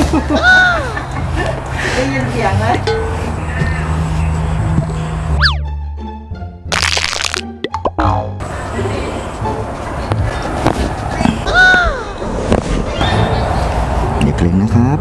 ได้ยินเสียงไหมอย่าเกรงนะครับ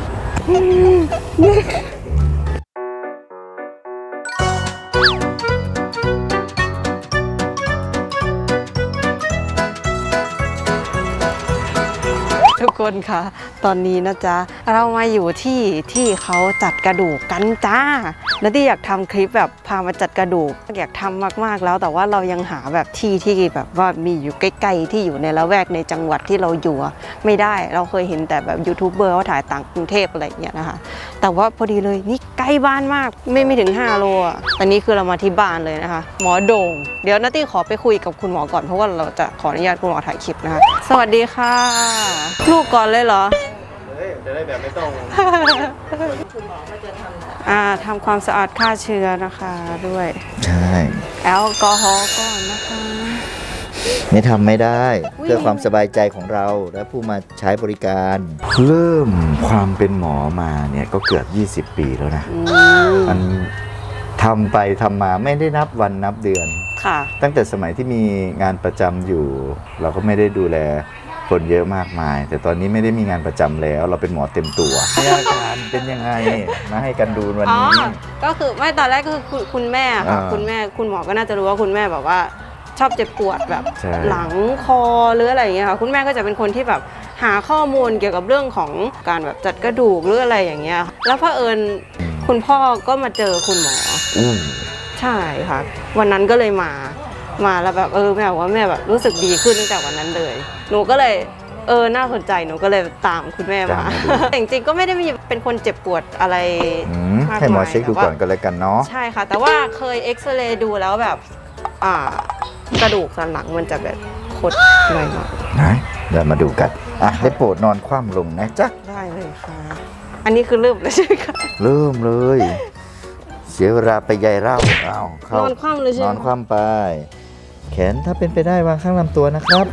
ทุกคนค่ะตอนนี้นะจ๊ะเรามาอยู่ที่เขาจัดกระดูกกันจ้าแล้วที่อยากทำคลิปแบบพามาจัดกระดูกอยากทำมากๆแล้วแต่ว่าเรายังหาแบบที่แบบว่ามีอยู่ใกล้ๆที่อยู่ในละแวกในจังหวัดที่เราอยู่ไม่ได้เราเคยเห็นแต่แบบยูทูบเบอร์เขาถ่ายต่างกรุงเทพอะไรอย่างเงี้ยนะคะแต่ว่าพอดีเลยนี่ใกล้บ้านมากไม่ถึง5 โลอ่ะตอนนี้คือเรามาที่บ้านเลยนะคะหมอโด่งเดี๋ยวนัตตี้ขอไปคุยกับคุณหมอก่อนเพราะว่าเราจะขออนุญาตคุณหมอถ่ายคลิปนะคะสวัสดีค่ะลูกก่อนเลยเหรอจะได้แบบไม่ต้องคุณหมอก็จะทำความสะอาดฆ่าเชื้อนะคะด้วยใช่แอลกอฮอล์ก่อนนะคะไม่ทำไม่ได้เพื่อความสบายใจของเราและผู้มาใช้บริการเริ่มความเป็นหมอมาเนี่ยก็เกือบ20 ปีแล้วนะมันทำไปทำมาไม่ได้นับวันนับเดือนค่ะตั้งแต่สมัยที่มีงานประจำอยู่เราก็ไม่ได้ดูแลคนเยอะมากมายแต่ตอนนี้ไม่ได้มีงานประจำแล้วเราเป็นหมอเต็มตัวอาการเป็นยังไงมาให้กันดูวันนี้ก็คือไม่ตอนแรกก็คือคุณแม่ค่ะคุณหมอก็น่าจะรู้ว่าคุณแม่แบบว่าชอบเจ็บปวดแบบหลังคอหรืออะไรอย่างเงี้ยค่ะคุณแม่ก็จะเป็นคนที่แบบหาข้อมูลเกี่ยวกับเรื่องของการแบบจัดกระดูกหรืออะไรอย่างเงี้ยแล้วเผอิญคุณพ่อก็มาเจอคุณหมอใช่ค่ะวันนั้นก็เลยมาแล้วแบบแม่บอกว่าแม่แบบรู้สึกดีขึ้นตั้งแต่วันนั้นเลยหนูก็เลยน่าสนใจหนูก็เลยตามคุณแม่มาจริงๆก็ไม่ได้มีเป็นคนเจ็บปวดอะไรมากมายให้หมอเช็คดูก่อนก็แล้วกันเนาะใช่ค่ะแต่ว่าเคยเอ็กซเรย์ดูแล้วแบบกระดูกสันหลังมันจะแบบคดหน่อยนะเดี๋ยวมาดูกันได้โปรดนอนคว่ำลงนะจ๊ะได้เลยค่ะอันนี้คือเริ่มเลยใช่ไหมคะเริ่มเลยเสียเวลาไปใยเล่านอนคว่ำเลยใช่ไหมนอนคว่ำไปแขนถ้าเป็นไปได้วางข้างลำตัวนะครับ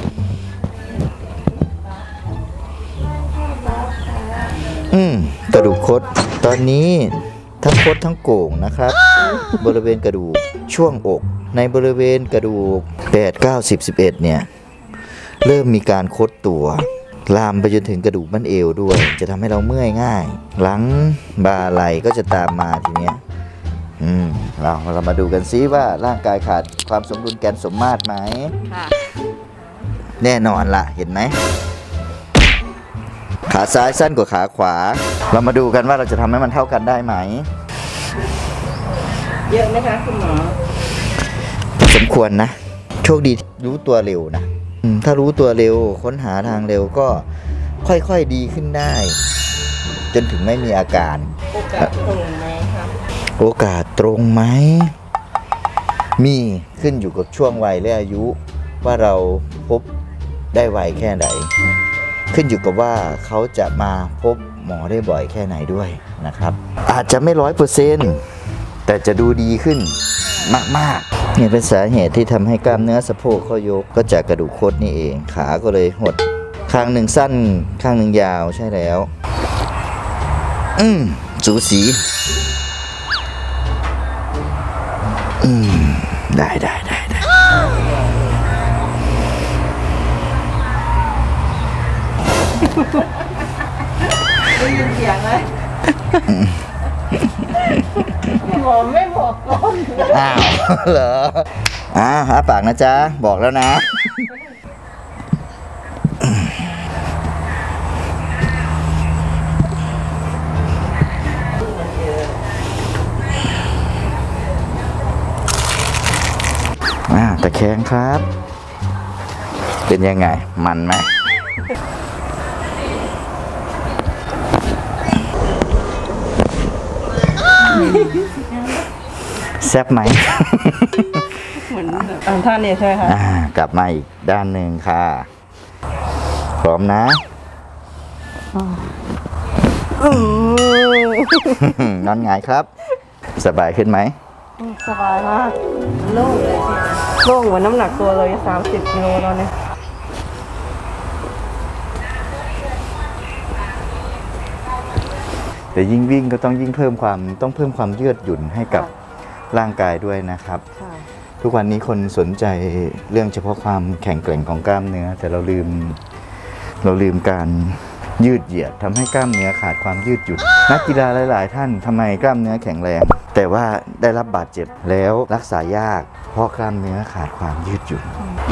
กระดูกคดตอนนี้ทั้งคดทั้งโก่งนะครับบริเวณกระดูกช่วงอกในบริเวณกระดูก8 9 10 11เนี่ยเริ่มมีการคดตัวลามไปจนถึงกระดูกบั้นเอวด้วยจะทำให้เราเมื่อยง่ายหลังบ่าไหล่ก็จะตามมาทีเนี้ยเรามาดูกันซิว่าร่างกายขาดความสมดุลแกนสมมาตรไหมแน่นอนละเห็นไหมขาซ้ายสั้นกว่าขาขวาเรามาดูกันว่าเราจะทำให้มันเท่ากันได้ไหมเยอะไหมคะคุณหมอสมควรนะโชคดีรู้ตัวเร็วนะถ้ารู้ตัวเร็วค้นหาทางเร็วก็ค่อยๆดีขึ้นได้จนถึงไม่มีอาการโอกาสตรงไหมคะโอกาสตรงไหมมีขึ้นอยู่กับช่วงวัยและอายุว่าเราพบได้ไวแค่ไหนขึ้นอยู่กับว่าเขาจะมาพบหมอได้บ่อยแค่ไหนด้วยนะครับอาจจะไม่100%แต่จะดูดีขึ้นมากๆนี่เป็นสาเหตุที่ทำให้กล้ามเนื้อสะโพกข้อยกก็จากกระดูกคดนี่เองขาก็เลยหดข้างหนึ่งสั้นข้างหนึ่งยาวใช่แล้วสูสีได้ได้ยินเสียงไหมหมอไม่บอกก่อนเหรออ้าปากนะจ๊ะบอกแล้วนะตะแคงครับเป็นยังไงมันไหมแซ่บไหมเหมือนท่านเนี่ยใช่ไหมคะกลับมาอีกด้านหนึ่งค่ะพร้อมนะนอนหงายครับสบายขึ้นไหมสบายมากโล่งเลยโล่งเหมือนน้ำหนักตัวเลย30 กิโลแล้วเนี่ยแต่ยิ่งวิ่งก็ต้องยิ่งเพิ่มความยืดหยุ่นให้กับร่างกายด้วยนะครับ ทุกวันนี้คนสนใจเรื่องเฉพาะความแข็งแกร่งของกล้ามเนื้อแต่เราลืมการยืดเหยียดทำให้กล้ามเนื้อขาดความยืดหยุ่นนักกีฬาหลายๆท่านทำไมกล้ามเนื้อแข็งแรงแต่ว่าได้รับบาดเจ็บแล้วรักษายากเพราะกล้ามเนื้อขาดความยืดหยุ่น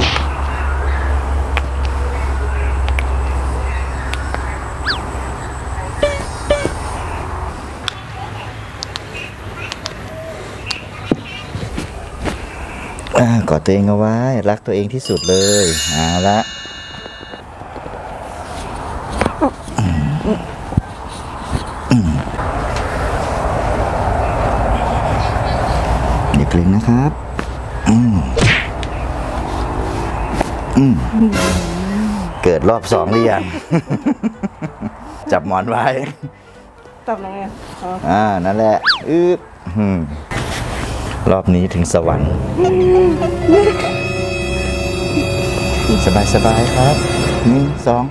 กอดตัวเองเอาไว้รักตัวเองที่สุดเลยเอาละอย่าเกร็งนะครับเกิดรอบ2หรือยัง จับหมอนไว้จับยังไงนั่นแหละรอบนี้ถึงสวรรค์สบายครับ1 2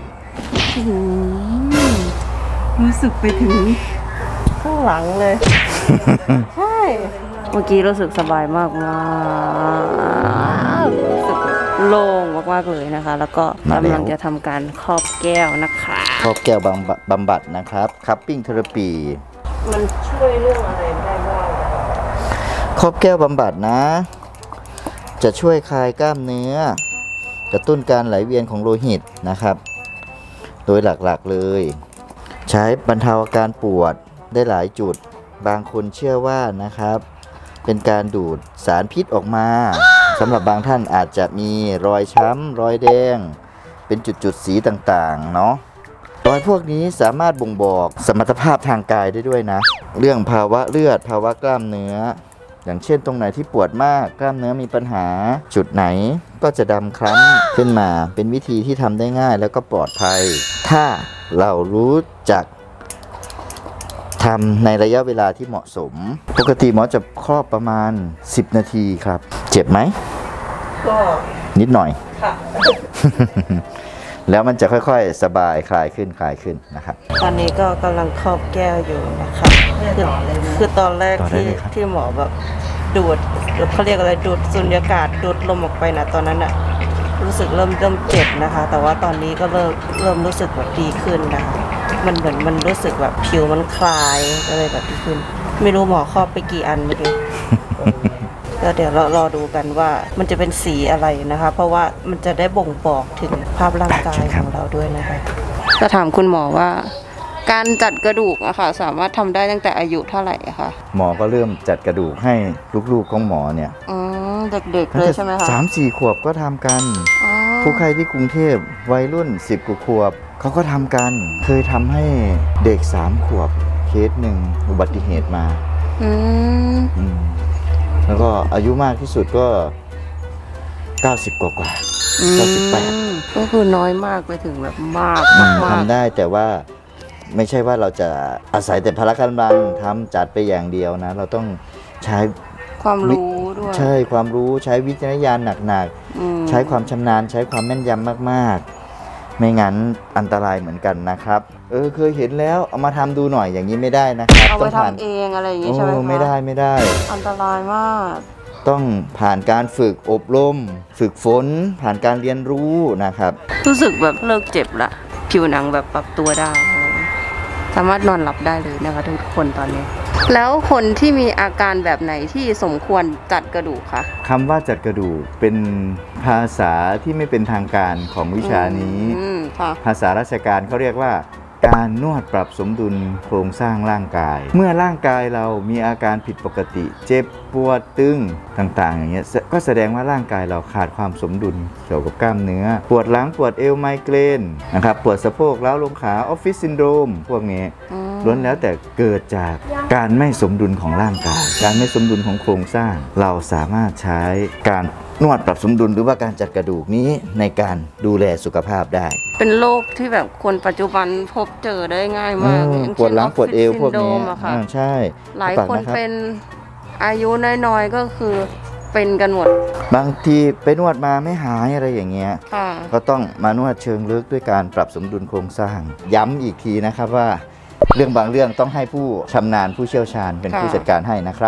รู้สึกไปถึงข้างหลังเลย ใช่เมื่อกี้รู้สึกสบายมากรู้สึกโล่งมากๆเลยนะคะแล้วก็กำลังจะทำการครอบแก้วนะคะครอบแก้วบำบัดนะครับคัพปิ้งเทอราปีมันช่วยเรื่องอะไรได้บ้างครอบแก้วบำบัดนะจะช่วยคลายกล้ามเนื้อกระตุ้นการไหลเวียนของโลหิตนะครับโดยหลักๆเลยใช้บรรเทาอาการปวดได้หลายจุดบางคนเชื่อว่านะครับเป็นการดูดสารพิษออกมาสำหรับบางท่านอาจจะมีรอยช้ำรอยแดงเป็นจุดๆสีต่างๆเนาะรอยพวกนี้สามารถบ่งบอกสมรรถภาพทางกายได้ด้วยนะเรื่องภาวะเลือดภาวะกล้ามเนื้ออย่างเช่นตรงไหนที่ปวดมากกล้ามเนื้อมีปัญหาจุดไหนก็จะดำคล้ำขึ้นมาเป็นวิธีที่ทำได้ง่ายแล้วก็ปลอดภัยถ้าเรารู้จักทำในระยะเวลาที่เหมาะสมปกติหมอจะครอบประมาณ10 นาทีครับเจ็บไหมก็นิดหน่อยค่ะแล้วมันจะค่อยๆสบายคลายขึ้นนะครับตอนนี้ก็กำลังครอบแก้วอยู่นะคะคือตอนแรกที่หมอแบบดูดเขาเรียกอะไรดูดสุญญากาศดูดลมออกไปนะตอนนั้นอะรู้สึกเริ่มเจ็บนะคะแต่ว่าตอนนี้ก็เริ่มรู้สึกแบบดีขึ้นนะคะมันเหมือนมันรู้สึกแบบผิวมันคลายก็เลยแบบดีขึ้นไม่รู้หมอครอบไปกี่อันไม่รู้ ก็เดี๋ยวเรารอดูกันว่ามันจะเป็นสีอะไรนะคะเพราะว่ามันจะได้บ่งบอกถึงภาพร่างกายของเราด้วยนะคะจะถามคุณหมอว่าการจัดกระดูกอะค่ะสามารถทำได้ตั้งแต่อายุเท่าไหร่คะหมอก็เริ่มจัดกระดูกให้ลูกๆของหมอเนี่ยเด็กๆเลยใช่ไหมคะ 3-4 ขวบก็ทำกันผู้ใครที่กรุงเทพวัยรุ่น10 กว่าขวบเขาก็ทำกันเคยทำให้เด็ก3 ขวบเคสหนึ่งอุบัติเหตุมาแล้วก็อายุมากที่สุดก็90 กว่า98 ก็คือน้อยมากไปถึงแบบมากทำได้แต่ว่าไม่ใช่ว่าเราจะอาศัยแต่พละกำลังทำจัดไปอย่างเดียวนะเราต้องใช้ความรู้ด้วยใช่ความรู้ใช้วิจารณญาณหนักๆใช้ความชำนาญใช้ความแม่นยำมากๆไม่งั้นอันตรายเหมือนกันนะครับเคยเห็นแล้วเอามาทำดูหน่อยอย่างนี้ไม่ได้นะครับเอาไปทำเองอะไรอย่างนี้ใช่ไหมคะไม่ได้อันตรายมากต้องผ่านการฝึกอบรมฝึกฝนผ่านการเรียนรู้นะครับรู้สึกแบบเลิกเจ็บละผิวหนังแบบปรับตัวได้สามารถนอนหลับได้เลยนะคะทุกคนตอนนี้แล้วคนที่มีอาการแบบไหนที่สมควรจัดกระดูกคะคำว่าจัดกระดูกเป็นภาษาที่ไม่เป็นทางการของวิชานี้ภาษาราชการเขาเรียกว่าการนวดปรับสมดุลโครงสร้างร่างกายเมื่อร่างกายเรามีอาการผิดปกติเจ็บปวดตึงต่างๆอย่างเงี้ยก็แสดงว่าร่างกายเราขาดความสมดุลเกี่ยวกับกล้ามเนื้อปวดหลังปวดเอวไมเกรนนะครับปวดสะโพกล้าวลงขาออฟฟิศซินโดรมพวกนี้ล้วนแล้วแต่เกิดจากการไม่สมดุลของร่างกายการไม่สมดุลของโครงสร้างเราสามารถใช้การนวดปรับสมดุลหรือว่าการจัดกระดูกนี้ในการดูแลสุขภาพได้เป็นโรคที่แบบคนปัจจุบันพบเจอได้ง่ายมากปวดหลังปวดเอวพวกนี้ใช่หลายคนเป็นอายุน้อยๆก็คือเป็นกันหมดบางทีไปนวดมาไม่หายอะไรอย่างเงี้ยก็ต้องมานวดเชิงลึกด้วยการปรับสมดุลโครงสร้างย้ำอีกทีนะครับว่าเรื่องบางเรื่องต้องให้ผู้ชำนาญผู้เชี่ยวชาญเป็นผู้จัดการให้นะครับ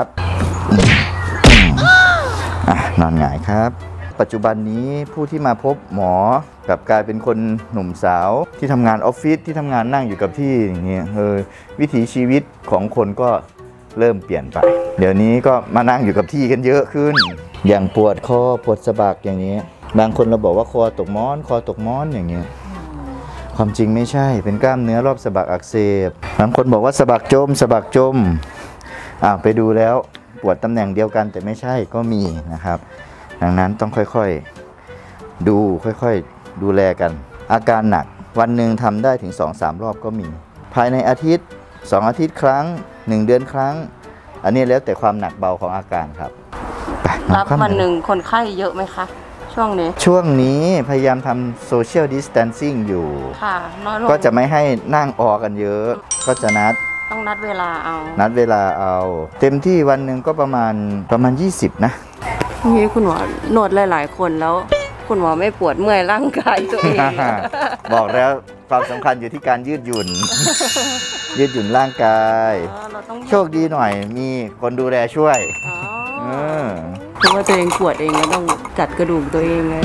นอนหงายครับ ปัจจุบันนี้ผู้ที่มาพบหมอกลับกลายเป็นคนหนุ่มสาวที่ทำงานออฟฟิศที่ทำงานนั่งอยู่กับที่อย่างเงี้ยวิถีชีวิตของคนก็เริ่มเปลี่ยนไป เดี๋ยวนี้ก็มานั่งอยู่กับที่กันเยอะขึ้น อย่างปวดคอปวดสะบักอย่างนี้บางคนเราบอกว่าคอตกม้อนอย่างเงี้ยความจริงไม่ใช่เป็นกล้ามเนื้อรอบสะบักอักเสบบางคนบอกว่าสะบักจมไปดูแล้วปวดตำแหน่งเดียวกันแต่ไม่ใช่ก็มีนะครับดังนั้นต้องค่อยๆดูค่อยๆดูแลกันอาการหนักวันหนึ่งทำได้ถึง 2-3 รอบก็มีภายในอาทิตย์2 อาทิตย์ครั้ง1 เดือนครั้งอันนี้แล้วแต่ความหนักเบาของอาการครับรับวันหนึ่งคนไข้เยอะไหมคะช่วงนี้พยายามทำ social distancing อยู่ค่ะน้อยลงก็จะไม่ให้นั่งออกันเยอะก็จะต้องนัดเวลาเอาเต็มที่วันหนึ่งก็ประมาณ20นะนี่คุณหมอนวดหลายๆคนแล้วคุณหมอไม่ปวดเมื่อยร่างกายตัวเองบอกแล้วความสำคัญอยู่ที่การยืดหยุ่น ยืดหยุ่นร่างกายโชคดีหน่อยมีคนดูแลช่วยคือว่าตัวเองปวดเองก็ต้องจัดกระดูกตัวเองไง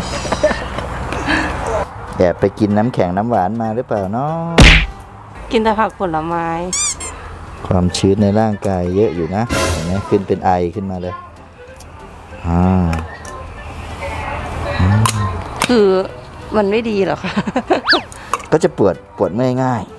แอบไปกินน้ำแข็งน้ำหวานมาหรือเปล่าเนาะกินแต่ผักผลไม้ความชื้นในร่างกายเยอะอยู่นะเห็นไหมขึ้นเป็นไอขึ้นมาเลยคือมันไม่ดีหรอคะก็จะปวดเมื่อยง่าย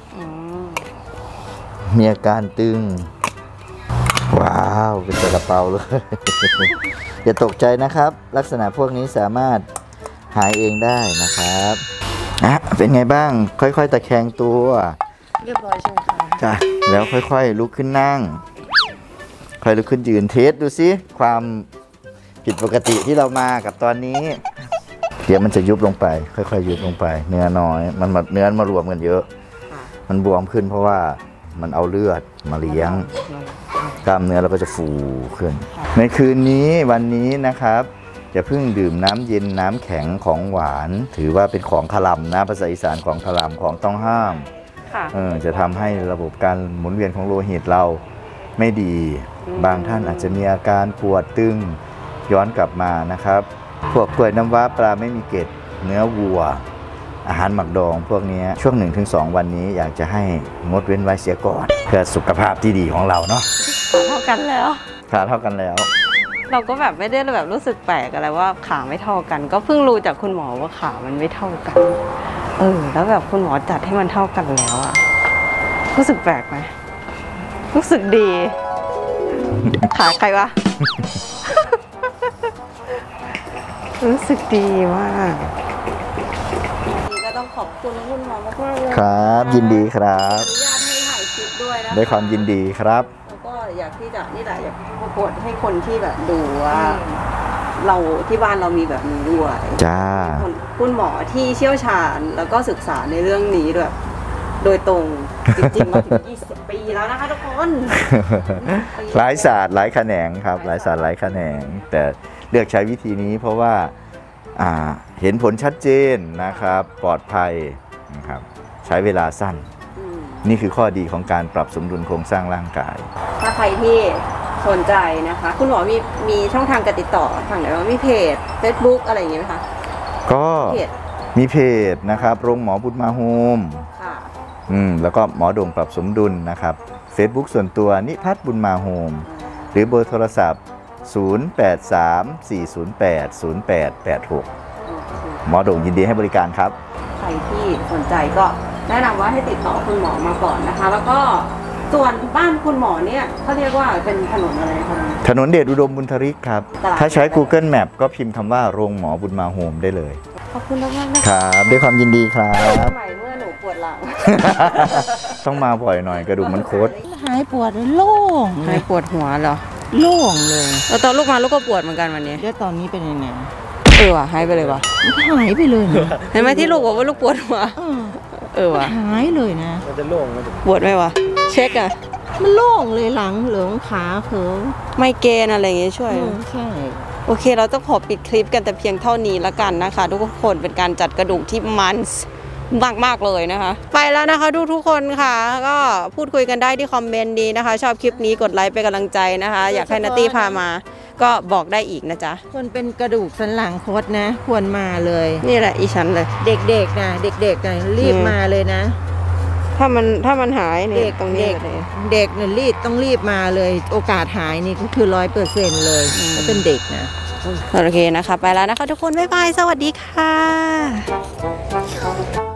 มีอาการตึงว้าวเป็นกระเป๋าเลยอย่าตกใจนะครับลักษณะพวกนี้สามารถหายเองได้นะครับเป็นไงบ้างค่อยๆตะแคงตัวเรียบร้อยใช่ไหมคะจ้ะแล้วค่อยๆลุกขึ้นนั่งค่อยลุกขึ้นยืนเทสดูสิความผิดปกติที่เรามากับตอนนี้เดี๋ยวมันจะยุบลงไปค่อยๆยุบลงไปเนื้อน้อยเนื้อมารวมกันเยอะมันบวมขึ้นเพราะว่ามันเอาเลือดมาเลี้ยงกล้ามเนื้อเราก็จะฟูขึ้นในคืนนี้วันนี้นะครับอย่าเพิ่งดื่มน้ำเย็นน้ำแข็งของหวานถือว่าเป็นของขลังนะภาษาอีสานของขลังของต้องห้ามจะทำให้ระบบการหมุนเวียนของโลหิตเราไม่ดีบางท่านอาจจะมีอาการปวดตึงย้อนกลับมานะครับพวกกล้วยน้ำว้าปลาไม่มีเกล็ดเนื้อวัวอาหารหมักดองพวกนี้ช่วง 1-2 วันนี้อยากจะให้งดเว้นไว้เสียก่อนเพื่อสุขภาพที่ดีของเราเนาะขาเท่ากันแล้วเราก็แบบไม่ได้แบบรู้สึกแปลกอะไรว่าขาไม่เท่ากันก็เพิ่งรู้จากคุณหมอว่าขามันไม่เท่ากันแล้วแบบคุณหมอจัดให้มันเท่ากันแล้วอะรู้สึกแปลกไหมรู้สึกดีขาใครวะ รู้สึกดีมากก็ต้องขอบคุณคุณหมอมากๆเลยครับยินดีครับอนุญาตให้ถ่ายคลิปด้วยนะด้วยความยินดีครับแล้วก็อยากที่จะนี่แหละอยากโปรโมทให้คนที่แบบดูว่าเราที่บ้านเรามีแบบนี้ด้วยจ้าคุณหมอที่เชี่ยวชาญแล้วก็ศึกษาในเรื่องนี้ด้วยโดยตรงจริงๆมาถึง20 ปีแล้วนะคะทุกคนหลายศาสตร์หลายแขนงครับหลายศาสตร์หลายแขนงแต่เลือกใช้วิธีนี้เพราะว่าเห็นผลชัดเจนนะครับปลอดภัยนะครับใช้เวลาสั้นนี่คือข้อดีของการปรับสมดุลโครงสร้างร่างกายถ้าใครที่สนใจนะคะคุณหมอมีช่องทางการติดต่อทางไหนบ้างมีเพจ Facebook อะไรอย่างเงี้ยไหมคะก็มีเพจนะครับโรงหมอบุญมาโฮมแล้วก็หมอโด่งปรับสมดุลนะครับ Facebook ส่วนตัวนิพัฒน์บุญมาโฮมหรือเบอร์โทรศัพท์0834080886หมอโด่งยินดีให้บริการครับใครที่สนใจก็แนะนำว่าให้ติดต่อคุณหมอมาก่อนนะคะแล้วก็ส่วนบ้านคุณหมอเนี่ยเขาเรียกว่าเป็นถนนอะไรคะถนนเดชอุดมบุญทริกครับถ้าใช้ Google Map ก็พิมพ์คำว่าโรงหมอบุญมาโฮมได้เลยขอบคุณมากๆนะครับด้วยความยินดีครับใหม่เมื่อหนูปวดหลังต้องมาบ่อยหน่อยกระดูกมันโคตรหายปวดโล่งหายปวดหัวเหรอโล่งเลยแล้วตอนลูกมาลูกก็ปวดเหมือนกันวันนี้แล้วตอนนี้เป็นยังไงว่ะหายไปเลยว่ะหายไปเลยเห็นไหมที่ลูกบอกว่าลูกปวดหัวว่ะหายเลยนะมันจะโล่งปวดไหมวะเช็คอะมันโล่งเลยหลังเหลืองขาเขิมไม่เกณฑ์อะไรอย่างเงี้ยช่วยใช่โอเคเราต้องขอปิดคลิปกันแต่เพียงเท่านี้ละกันนะคะทุกคนเป็นการจัดกระดูกที่มันมากเลยนะคะ ไปแล้วนะคะทุกคนค่ะ ก็พูดคุยกันได้ที่คอมเมนต์นี้นะคะ ชอบคลิปนี้กดไลค์เป็นกำลังใจนะคะ อยากให้นัตตี้พามา ก็บอกได้อีกนะจ๊ะคนเป็นกระดูกสันหลังคดนะ ควรมาเลยนี่แหละอีฉันเลยเด็กๆนะเด็กๆนะรีบมาเลยนะถ้ามันหายเนี่ยตรงนี้เลยเด็กเนี่ยต้องรีบมาเลย โอกาสหายนี่ก็คือ100%เลยถ้าเป็นเด็กนะโอเคนะคะ ไปแล้วนะคะทุกคน บ๊ายบาย สวัสดีค่ะ